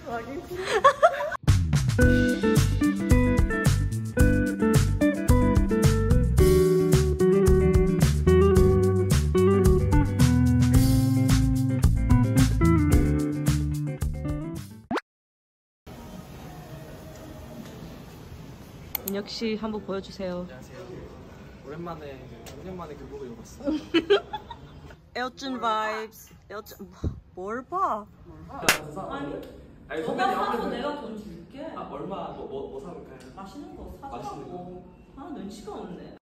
민혁 씨 한번 보여주세요. 안녕하세요. 오랜만에 5년 만에 교복을 입었어요. 에어준 바이브스. 에어준 뭘 봐? 아니 너가 사서 내가 돈 줄게. 아 얼마 뭐 사볼까요? 맛있는 거 맛있는 사자고. 아 눈치가 없네.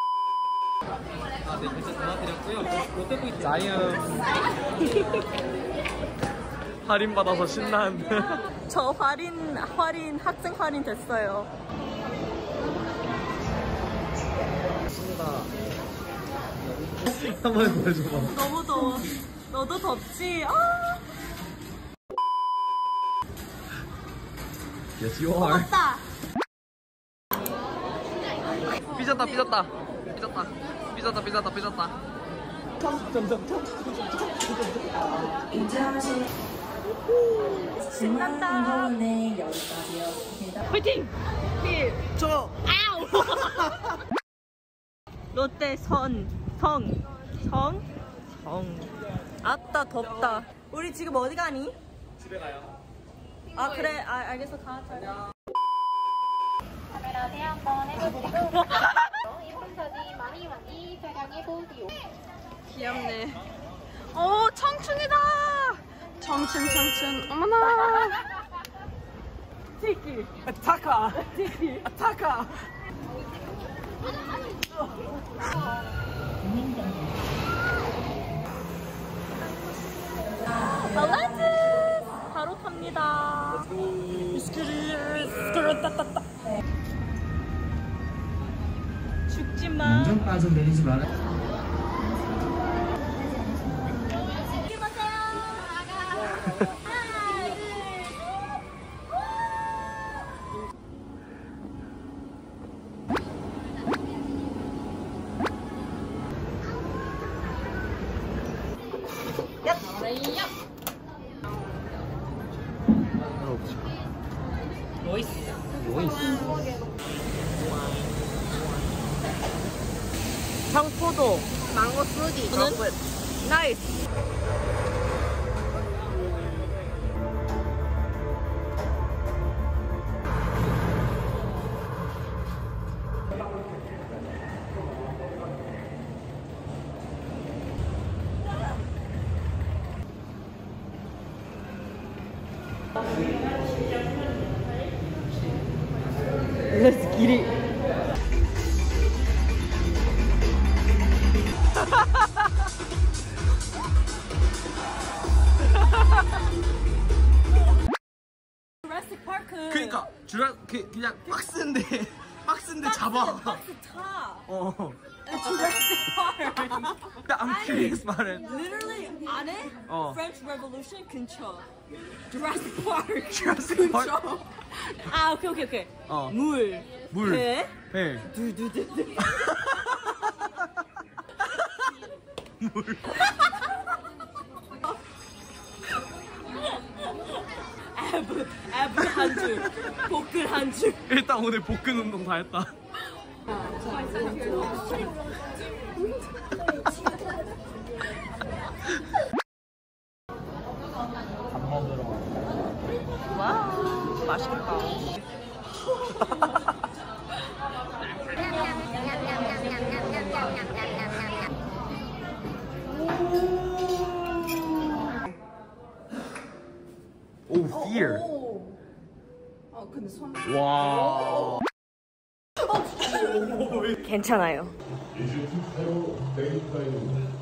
네, 글자 전화드렸고요. 롯데브이 자이언 할인 받아서 신난. 저 할인 학생 할인 됐어요. 한번 보여줘봐. 너무 더워. 너도 덥지? 아. Yes, you are. 덥다. 삐졌다. 신난다. 화이팅! 저 아우! 롯데 성. 아따 덥다. 우리 지금 어디 가니? 집에 가요. 아 그래. 아 알겠어. 가. 카메라 대 한번 해보시고 이번 사진 많이 촬영해보세요. 귀엽네. 오 청춘이다. 청춘. 어머나. 티키. 아타카. 발란스 바로 탑니다. 죽지 마. 완전 빠져내리지 마라. 노이스. 청포도. 망고 스무디. 나이스. Let's get it. 주라식 파크. 그러니까 그냥 박스인데 잡아. 박스 타. Jurássic Park. I'm curious about it. Literally 안에 French Revolution 근처. Jurassic Park. Jurassic Park? 근처. 아 오케이. 물. 배. 두두두두. 물. 애브 한 줄. 복근 한 줄. 일단 오늘 복근 운동 다 했다. 밥 먹으러. 와우 맛있겠다. 오, fear. 아 근데 손. 와. 괜찮아요.